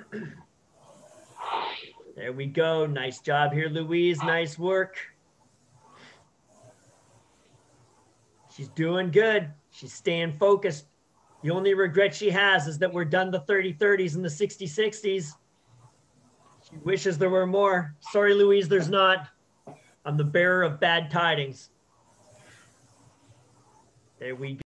There we go. Nice job here, Louise. Nice work. She's doing good. She's staying focused. The only regret she has is that we're done the 30-30s and the 60-60s. She wishes there were more. Sorry, Louise, there's not. I'm the bearer of bad tidings. There we go.